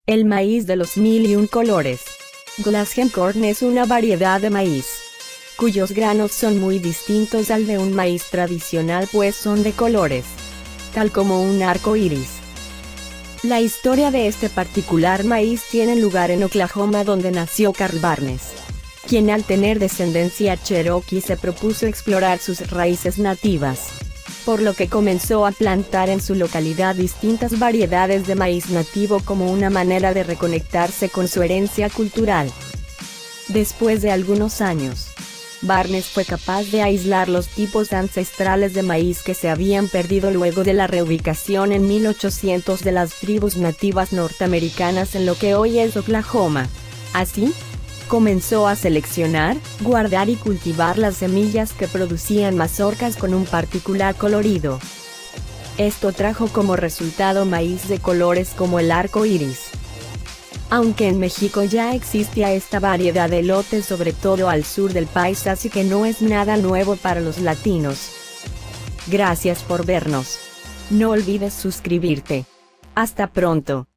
El maíz de los mil y un colores. Glashenkorn es una variedad de maíz, cuyos granos son muy distintos al de un maíz tradicional, pues son de colores, tal como un arco iris. La historia de este particular maíz tiene lugar en Oklahoma, donde nació Carl Barnes, quien al tener descendencia cherokee se propuso explorar sus raíces nativas, por lo que comenzó a plantar en su localidad distintas variedades de maíz nativo como una manera de reconectarse con su herencia cultural. Después de algunos años, Barnes fue capaz de aislar los tipos ancestrales de maíz que se habían perdido luego de la reubicación en 1800 de las tribus nativas norteamericanas en lo que hoy es Oklahoma. Así, comenzó a seleccionar, guardar y cultivar las semillas que producían mazorcas con un particular colorido. Esto trajo como resultado maíz de colores como el arco iris. Aunque en México ya existía esta variedad de elote, sobre todo al sur del país, así que no es nada nuevo para los latinos. Gracias por vernos. No olvides suscribirte. Hasta pronto.